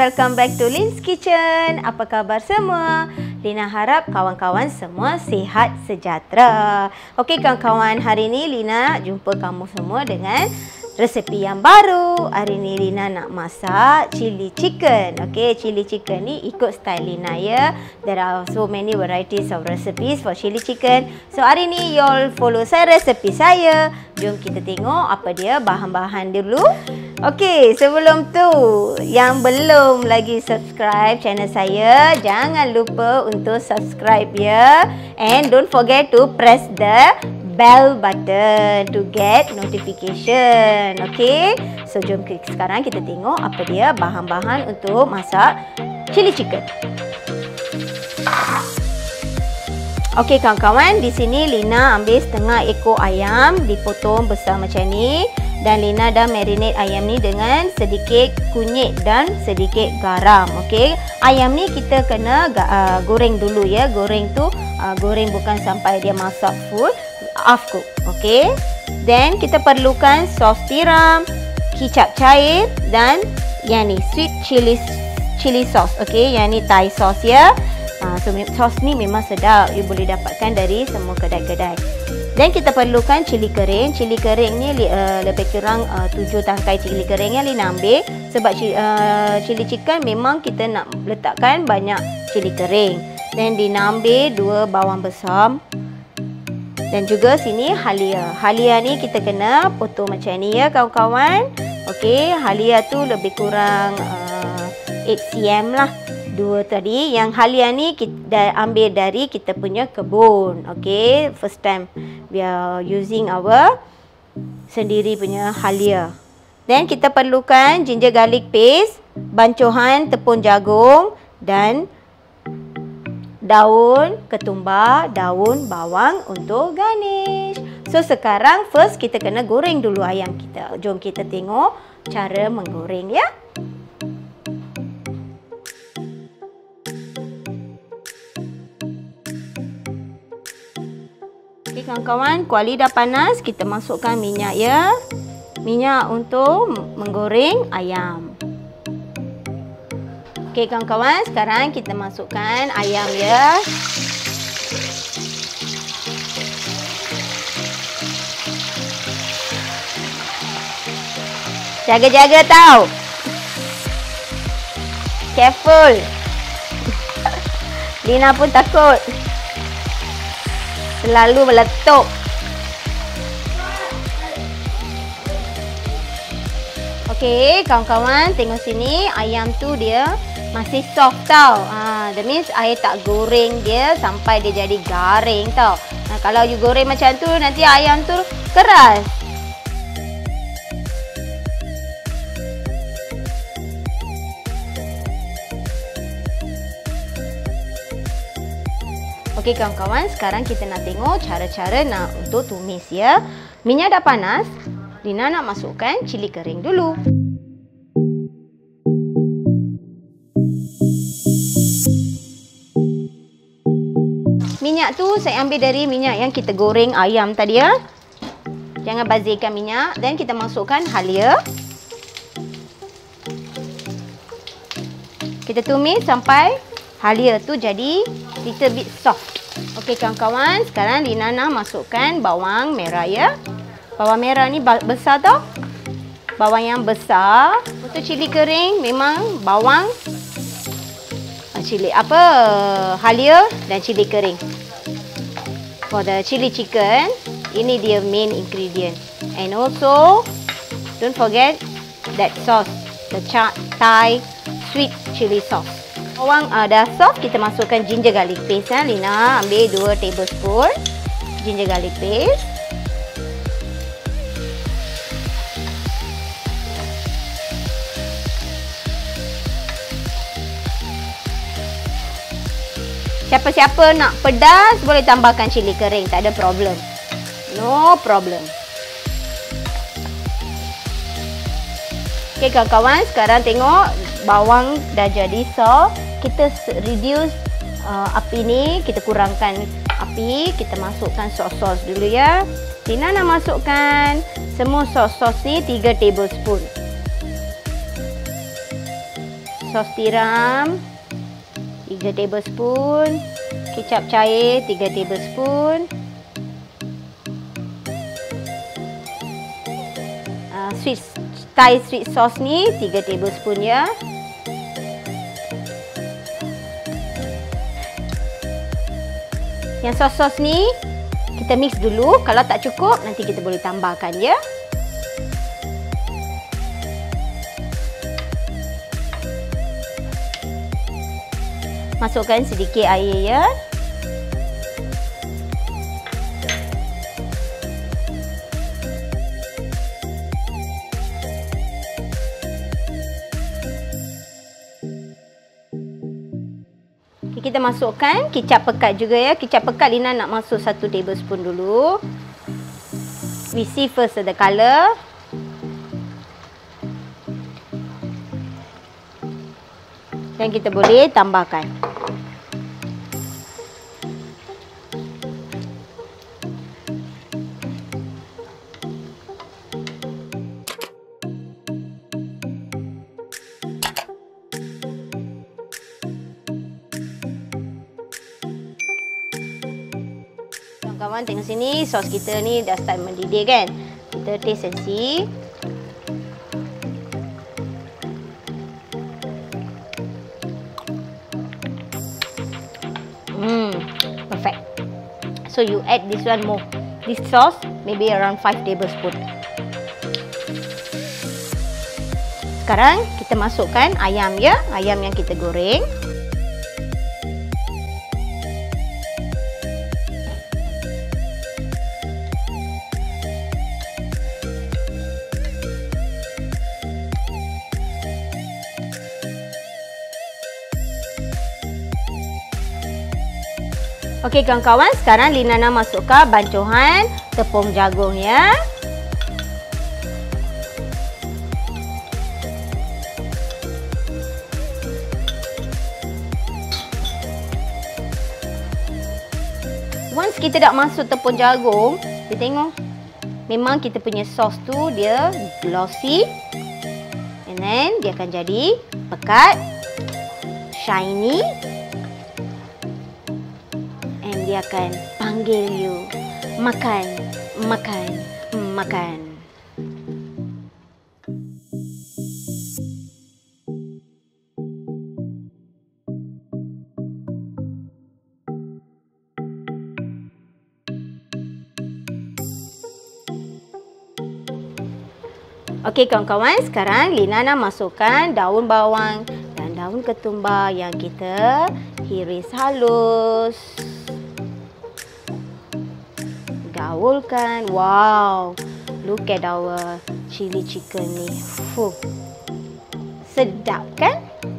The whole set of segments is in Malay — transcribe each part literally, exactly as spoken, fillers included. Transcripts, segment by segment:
welcome back to Lin's Kitchen. Apa khabar semua? Lina harap kawan-kawan semua sihat sejahtera. Okey kawan-kawan, hari ini Lina jumpa kamu semua dengan resepi yang baru. Hari ni Lina nak masak chili chicken. Okay, chili chicken ni ikut style Lina ya. There are so many varieties of recipes for chili chicken. So hari ni you all follow saya resepi saya. Jom kita tengok apa dia bahan-bahan dulu. Okay, sebelum tu yang belum lagi subscribe channel saya, jangan lupa untuk subscribe ya. And don't forget to press the bell button to get notification. Okay, so jom sekarang kita tengok apa dia bahan-bahan untuk masak chili chicken. Okay kawan-kawan, di sini Lina ambil setengah ekor ayam dipotong besar macam ni. Dan Lina dah marinate ayam ni dengan sedikit kunyit dan sedikit garam. Okey, ayam ni kita kena uh, goreng dulu ya. Goreng tu uh, goreng bukan sampai dia masak full, half cook. Okey. Then kita perlukan sos tiram, kicap cair dan yang ni sweet chili chili sauce. Okey, yang ni Thai sauce ya. Uh, so sos ni memang sedap. You boleh dapatkan dari semua kedai-kedai. Dan kita perlukan cili kering. Cili kering ni uh, lebih kurang uh, tujuh tangkai cili kering yang Lina ambil. Sebab cili, uh, cili chicken memang kita nak letakkan banyak cili kering. Dan Lina ambil dua bawang besar. Dan juga sini halia. Halia ni kita kena potong macam ni ya kawan-kawan. Okey, halia tu lebih kurang uh, eight centimeter lah. Dua tadi. Yang halia ni kita ambil dari kita punya kebun. Okey, first time we are using our sendiri punya halia. Then kita perlukan ginger garlic paste, bancuhan tepung jagung dan daun ketumbar, daun bawang untuk garnish. So sekarang first kita kena goreng dulu ayam kita. Jom kita tengok cara menggoreng ya. Okay, kawan-kawan, kuali dah panas. Kita masukkan minyak ya. Minyak untuk menggoreng ayam. Okey kawan-kawan, sekarang kita masukkan ayam ya. Jaga-jaga tau. Careful. Lina pun takut. Selalu meletup. Okey, kawan-kawan, tengok sini ayam tu dia masih soft tau. Ha, that means air tak goreng dia sampai dia jadi garing tau. Nah, kalau you goreng macam tu nanti ayam tu keras. Okey kawan-kawan, sekarang kita nak tengok cara-cara nak untuk tumis ya. Minyak dah panas. Lina nak masukkan cili kering dulu. Minyak tu saya ambil dari minyak yang kita goreng ayam tadi ya. Jangan bazirkan minyak. Dan kita masukkan halia. Kita tumis sampai halia tu jadi little bit soft. Okey kawan-kawan, sekarang Lina nak masukkan bawang merah ya. Bawang merah ni besar tau. Bawang yang besar. Untuk cili kering memang bawang, cili apa, halia dan cili kering. For the chili chicken, ini dia main ingredient. And also don't forget that sauce, the Thai sweet chili sauce. Bawang uh, dah soft, kita masukkan ginger garlic paste. Ha. Lina ambil dua tablespoon ginger garlic paste. Siapa-siapa nak pedas boleh tambahkan cili kering, tak ada problem. No problem. Okey kawan-kawan, sekarang tengok bawang dah jadi soft. Kita reduce uh, api ni, kita kurangkan api, kita masukkan sos-sos dulu ya. Lina nak masukkan semua sos-sos ni tiga tablespoon. sos tiram tiga tablespoon, kecap cair tiga tablespoon, uh, sweet Thai sweet sauce ni tiga tablespoon ya. Yang sos-sos ni kita mix dulu. Kalau tak cukup nanti kita boleh tambahkan ya. Masukkan sedikit air ya. Kita masukkan kicap pekat juga ya. Kicap pekat Lina nak masuk satu tablespoon dulu. We see first the color. Dan kita boleh tambahkan. Kawan, tengok sini sos kita ni dah start mendidih kan. Kita taste and see. Hmm, perfect. So you add this one more. This sauce maybe around five tablespoon. Sekarang kita masukkan ayam ya, ayam yang kita goreng. Okey kawan-kawan, sekarang Lina nak masukkan bancuhan tepung jagung ya. Once kita dah masuk tepung jagung, kita tengok memang kita punya sos tu dia glossy. And then dia akan jadi pekat, shiny. Dia akan panggil you makan, makan, makan. Okey kawan-kawan, sekarang Lina nak masukkan daun bawang dan daun ketumbar yang kita hiris halus. Gaulkan. Wow, look at our chili chicken ni. Fuh. Sedap kan?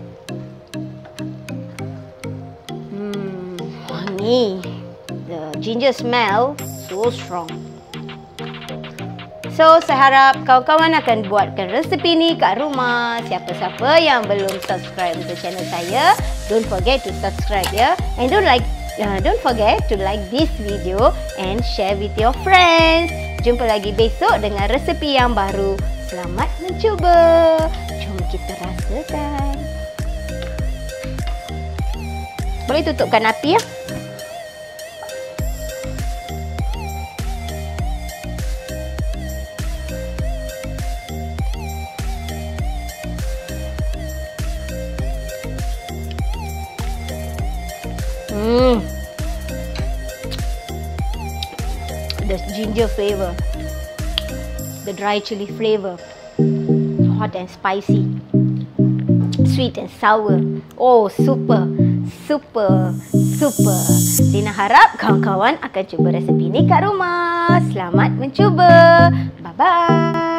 Hmm, wangi. The ginger smell so strong. So, saya harap kawan-kawan akan buatkan resepi ni kat rumah. Siapa-siapa yang belum subscribe untuk channel saya, don't forget to subscribe ya. And don't like Uh, don't forget to like this video and share with your friends. Jumpa lagi besok dengan resepi yang baru. Selamat mencuba. Jom kita rasakan. Boleh tutupkan api ya. Hmm. The ginger flavor, the dry chili flavor, hot and spicy, sweet and sour. Oh, super, super, super. Lina harap kawan-kawan akan cuba resepi ni kat rumah. Selamat mencuba. Bye-bye.